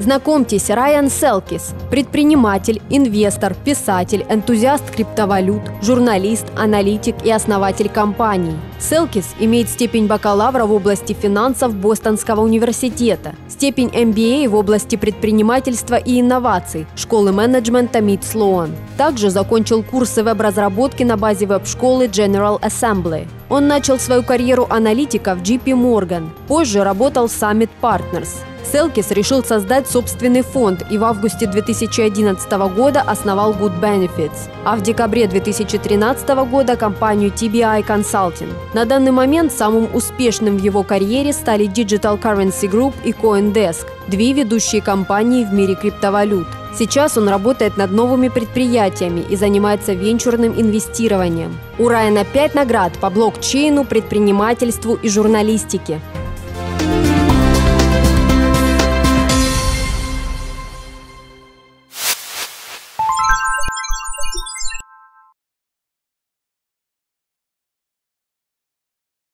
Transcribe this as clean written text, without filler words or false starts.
Знакомьтесь, Райан Селкис – предприниматель, инвестор, писатель, энтузиаст криптовалют, журналист, аналитик и основатель компаний. Селкис имеет степень бакалавра в области финансов Бостонского университета, степень MBA в области предпринимательства и инноваций школы менеджмента МИТ Слоан. Также закончил курсы веб-разработки на базе веб-школы General Assembly. Он начал свою карьеру аналитика в JP Morgan, позже работал в Summit Partners. Селкис решил создать собственный фонд и в августе 2011 года основал Good Benefits, а в декабре 2013 года компанию TBI Consulting. На данный момент самым успешным в его карьере стали Digital Currency Group и CoinDesk, две ведущие компании в мире криптовалют. Сейчас он работает над новыми предприятиями и занимается венчурным инвестированием. У Райана 5 наград по блокчейну, предпринимательству и журналистике.